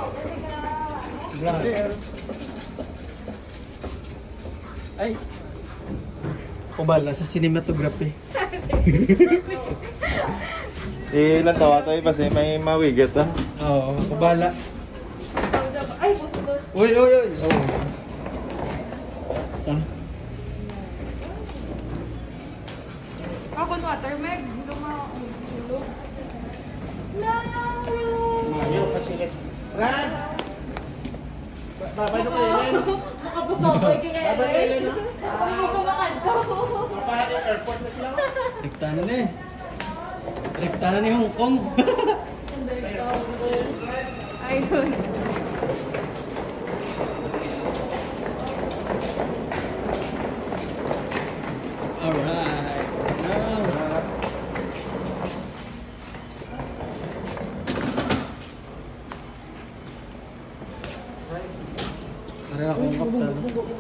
Ay. Kubala sa cinematography. Ilan tawa tayo kasi may mawigat ah. Oo, kubala. Ay, Uy. Oh. ako water, Meg. Hindi mo No! Mayo, pasilit. Brad! Babay na kayo, Ellen. Nakabukabay ka kaya, Babay na Ellen, ha? Huwag mo kumakanto. Mapa-airport na sila. Rekta na eh. Rekta na ni Hong Kong. Ayun. Alright. Now. Tara na akong kaptal.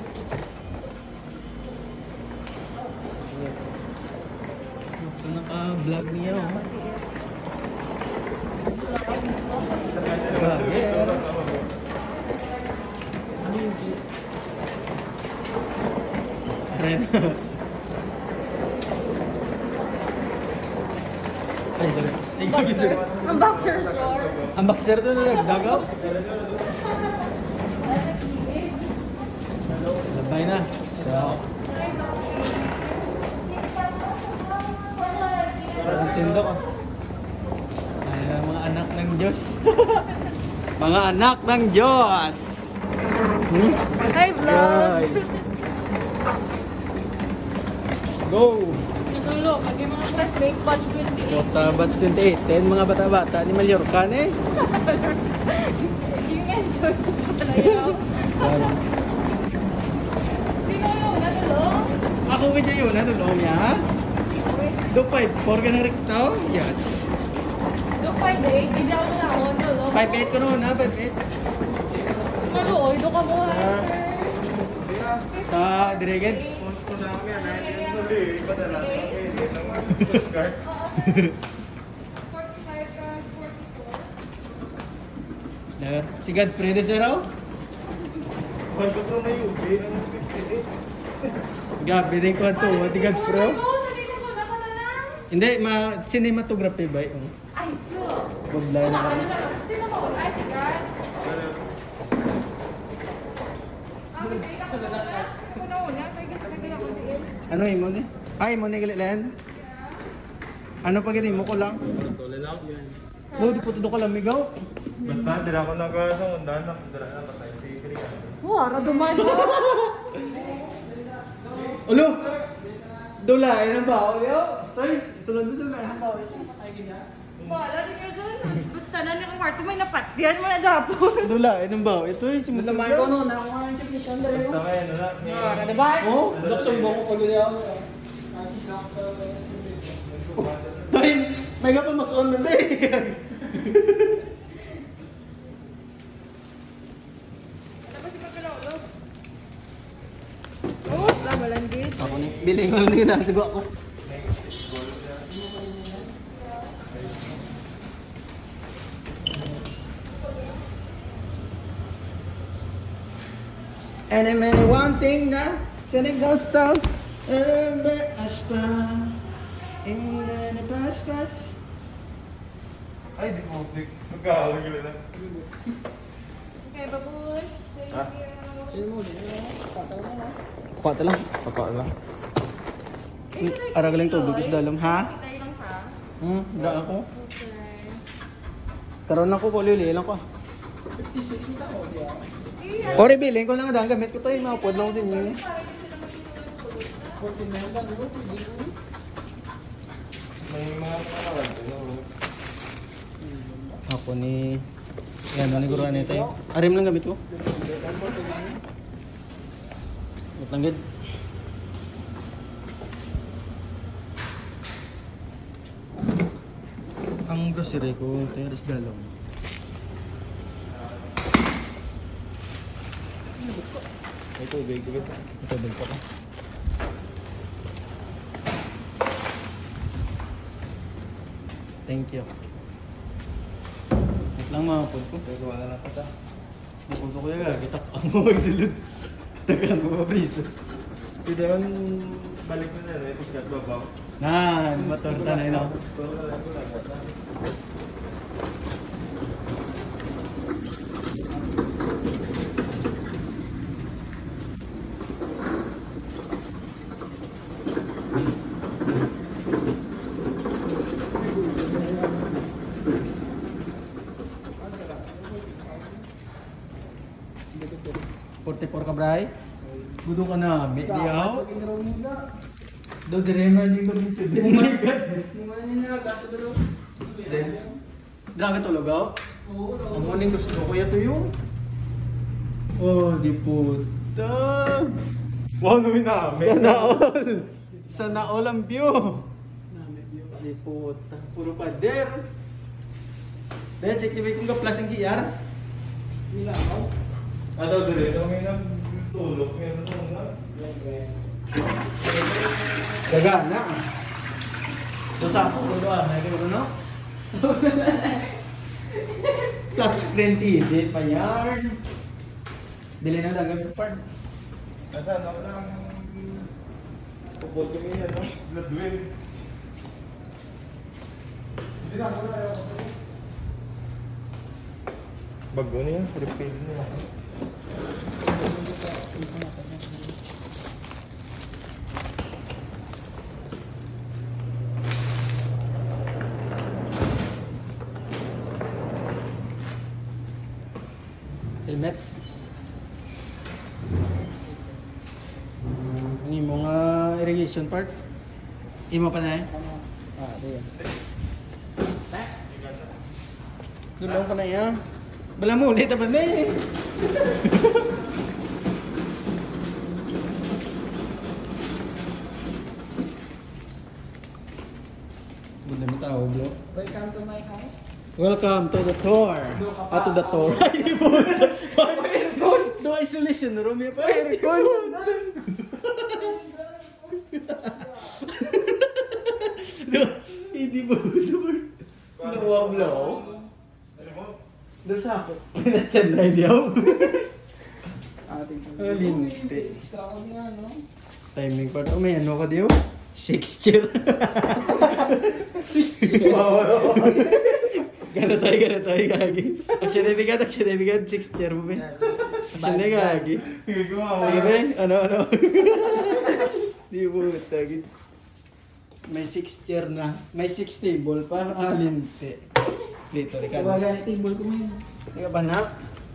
Naka-vlog niya oh. Grabe. Tara na. Ay, sorry. Ay, sorry. Ang boxer floor. Ang boxer doon na nagdagaw. Labay na. Wow. Parang tindok ah. Ay, mga anak ng Diyos. Mga anak ng Diyos. Hi, vlog. Ay. Go! Nagulo, maging mga press make batch 28. Bata batch 28. 10 mga bata-bata ni Mallorca eh. You mentioned ko sa palayaw. Sino yung nagulo? Ako medyo yun, ano no niya? Do 5-4 ka na rikta? Yes. Do 5-8, hindi ako na ako. 5-8 ko noon ha, 5-8. Maluoy, do ka mo ha. Sa Direged. Si Godfrey de Zero? Gabi din ko ito, di Godfrey? Hindi, cinematography ba yun? Ay, so. Bablay na kami. Sino mo? Ay, tigan. Ano mo ni? Ay, mo ni galilan? Ano pa gini mo ko lang? Tuloy lang. Mo di po tudo ka lang migaw. Basta dira ko nagasundan na dira na patay tigre ka. Wara duman. Ulo. Dula ay nang bao yo. Stoy, sulod mo dula nang bao. Wala din ka dyan. Basta na yung kwarto may napatdihan mo na Japon. Dula ay nang bao. Ito ay chimot. Lamay ko no, na ako ang chipnisyon dali. Basta may ano na. Wala, diba? Oh, Dokson mo ko pag yaw. Toy, may pa masuon na day. Oh, wala lang din. Ako ni bili ko ni na sugo ako. And I mean one thing na Senegal style. Aspa. In the paspas. Ay, di mo magkahawag gila na. Okay, babush. Ha? Sino mo din? Patay na. Kwata lang. Papa lang. Aragaling tubig is dalam ha? Tayo lang ha? Daan ako. Okay. Karon ako po lili lang ko. 56 mo tao diya. O rebilin ko lang ang gamit ko to yung mga podlaw din yun eh. 49 lang ito, pwede ko. May mga kawan no. Ako ni yan ni guro ani tayo. Arim lang gamit ko. Matanggid. Ang grocery ko tayo is dalong. Ito big big. Ito din ko. Thank you. Thank you Lang mga pod ko. Gagawa na lang kita. Napunto ko yung gagitak ang mga magsilod. Tagaan mo pa please. Pwede man balik na na rin. Tapos babaw. Matorta na yun ako. Pero wala ko lang. Ka bray? Budo ka na, may diyaw. Pag inaraw mo na. Do dire na ding ko dito. Oh my god. Lumayan niya na, gasto ko daw. Draga tulugaw. Oo, daw. Ang morning gusto ko kuya to yung. Oh, di puta. Wow, namin namin. Sana all. Sana all ang view. Namin view. Di puta. Puro pader. Dahil check niyo kung ka-flashing CR. Nilaw. Ano dire? Nung may nagtulog, may natulog. Gagana. Dosa ako, doon. Nakikita no? Touch screen TV pa yarn. Bili na lang gamit part. Nasaan ako lang pupot kami yan, no? Bloodwell. Hindi na ako na ayaw ko. Bago niya, refill niya. Helmet. Ini mga irrigation part. Imo pa na eh. Diyan. Dulaw ko na yan. Bala mo ulit ba na eh. Bunda mo tao, bro. Welcome to my house. Welcome to the tour. To the tour. Do isolation room ya pa. Aircon. Hindi ba blow blow? Do sa ako. Pinatsan na diyaw. Ating Alinte. extra ko niya, no? Timing pa daw may ano ka diyaw? 6 chair. 6 chair. Gana tayo gagi. Actually bigat 6 chair mo ba? Actually gagi. Sige ba? Ano? Di mo tagi. May 6 chair na. May 6 table pa. Alinte. Dito rin ka. Kawaga yung table ko ngayon. Ika ba na?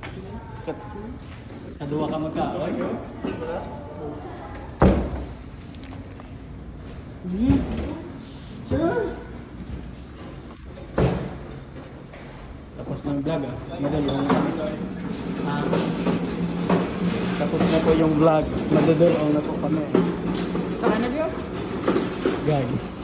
Kadua ka magkaaway. Sure. Tapos ng vlog madulong na kami. Tapos na po yung vlog. Madudulong na po kami. Saan na diyo? Gagi.